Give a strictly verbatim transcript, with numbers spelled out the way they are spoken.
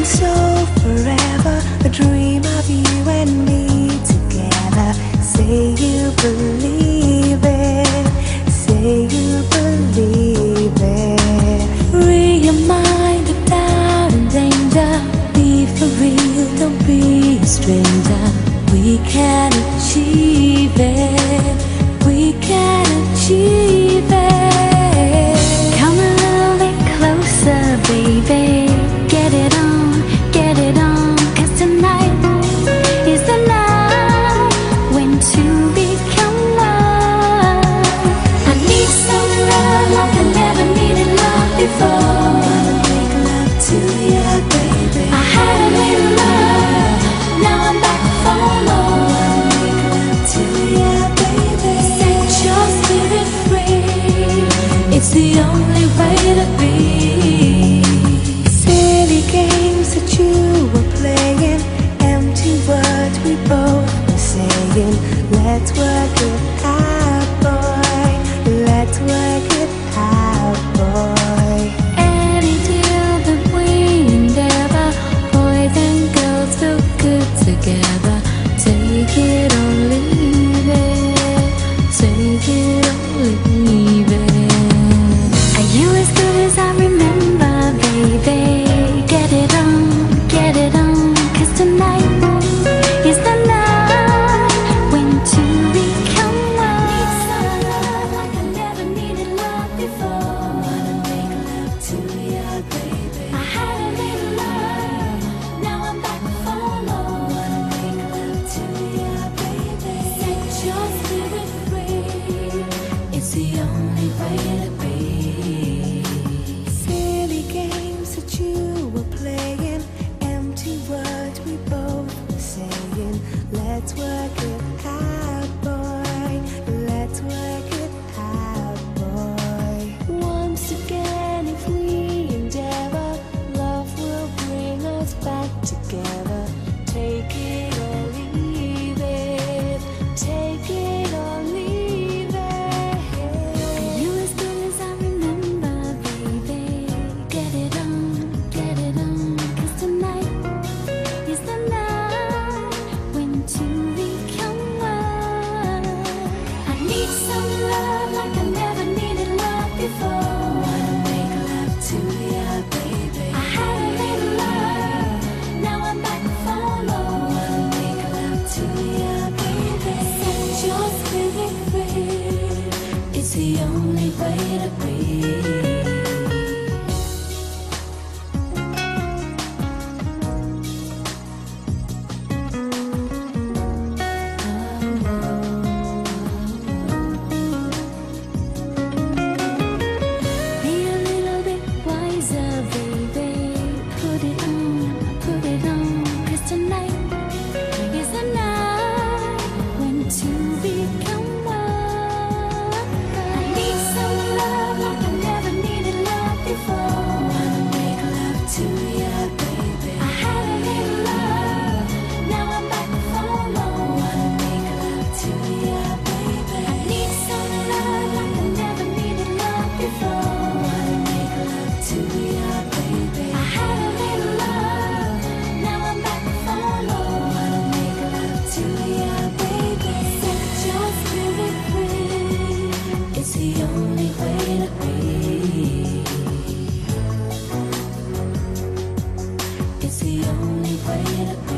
so forever, a dream of you and me together. Say you believe it, say you believe it. Free your mind of doubt and danger. Be for real, don't be a stranger. We can achieve it, we can achieve it. Come a little bit closer, baby. Get it on, get it on, 'cause tonight is the night when two become one. I need some love like I never needed love before. Wanna make love to you, baby. I had a little love, now I'm back for more. Wanna make love to you, baby. Set your spirit free, it's the only way to be. Silly games that you were playing, empty words we both were saying. Let's work it out, boy, let's work it out, boy. Any deal that we endeavor, boys and girls feel good together. Take it or leave it, take it or leave it. Are you as good as I remember, baby? Get it on, get it on, 'cause tonight is the night when two become one. Need some love like I never needed love before. Wanna make love to you, baby. I had a little love, now I'm back for more. Wanna make love to you, baby. Set your spirit free, it's the only way to be. Silly games that you were playing, empty words we both were saying. Let's work it out, boy, let's work it out, boy. Once again, if we endeavor, love will bring us back together. Take it or leave it, take it or leave it. Are you as good as I remember, baby? Get it on, get it on, 'cause tonight is the night when two become one. I need some love like I never needed love before. Wanna make love to you, baby. I had a little love, now I'm back for more. Wanna make love to you, baby. Set your spirit free, it's the only way to be. Be a little bit wiser, baby. Put it on, put it on, 'cause tonight is the night when two become one. I need some love like I never needed love before. Wanna make love to you, baby. I had a little love, now I'm back for more. Wanna make love to you, baby. I need some love like I never needed love before. Wanna make love to you, baby. I had a little love, now I'm back for more. Wanna make love to you, baby. Set your spirit free, it's the only way to be. It's the only way to be.